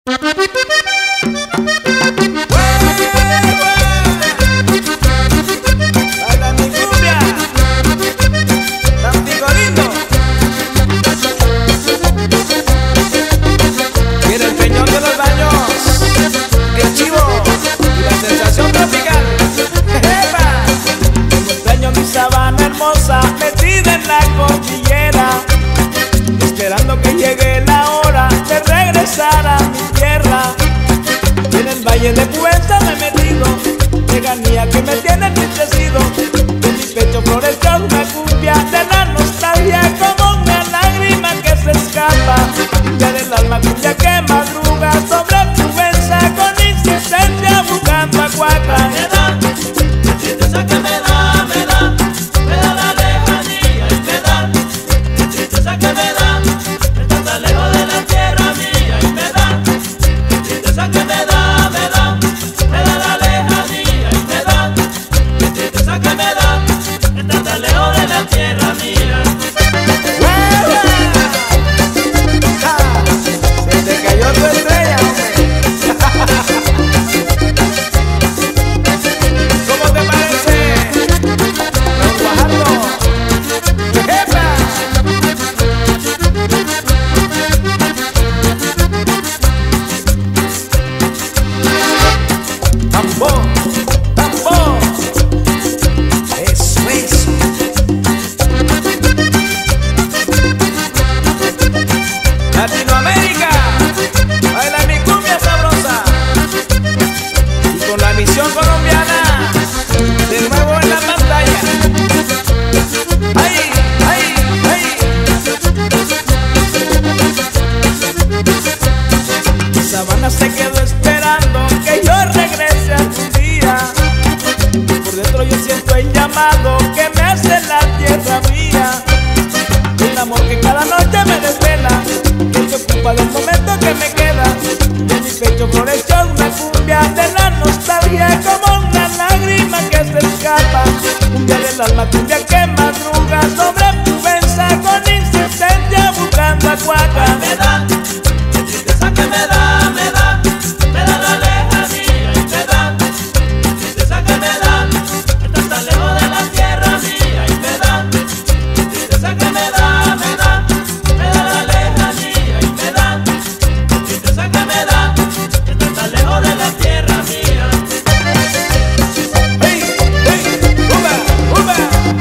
Metida en la cordillera, esperando que llegue la hora de regresar a mi tierra. En el valle de Puebla me he metido, lejanía que me tiene entristecido. En mi pecho floreció una cumbia de la nostalgia, como una lágrima que se escapa. Cumbia del alma, cumbia que madruga sobre tu mesa con insistencia buscando a cuaca. Latinoamérica, baila mi cumbia sabrosa. Y con la misión colombiana, de nuevo en la pantalla. ¡Ay, ay, ay! Sabana se quedó esperando que yo regrese algún día. Por dentro yo siento el llamado que me hace la tierra mía. El amor que cada noche me desvela, del momento que me queda. En mi pecho floreció una cumbia de la nostalgia, como una lágrima que se escapa. Cumbia del alma, cumbia que madruga sobre tu mesa con insistencia buscando a cuaca. Me da, tristeza que me da, me da la lejanía y me da, tristeza que me da, estar tan lejos de la tierra mía y me da, tristeza que me da, me da la lejanía y me da, tristeza que me da, estar tan lejos de la tierra mía. ¡Hey, hey! ¡Uba, uba!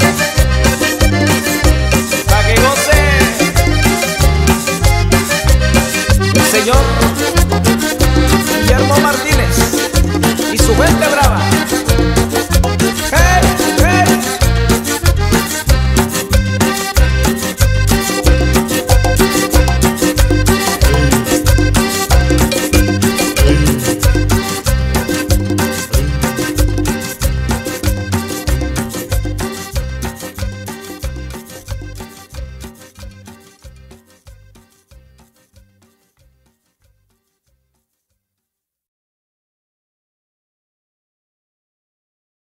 Pa' que goce el señor Guillermo Martínez y su gente brava.